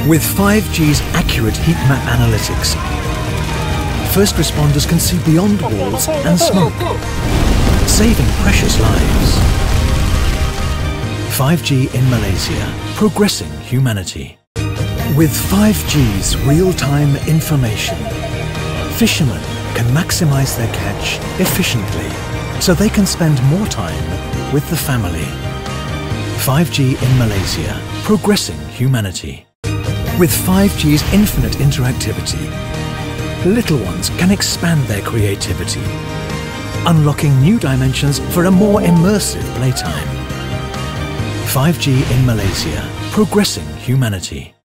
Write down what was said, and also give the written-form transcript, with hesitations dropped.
With 5G's accurate heat map analytics, first responders can see beyond walls and smoke, saving precious lives. 5G in Malaysia, progressing humanity. With 5G's real-time information, fishermen can maximize their catch efficiently, so they can spend more time with the family. 5G in Malaysia, progressing humanity. With 5G's infinite interactivity, little ones can expand their creativity, unlocking new dimensions for a more immersive playtime. 5G in Malaysia, progressing humanity.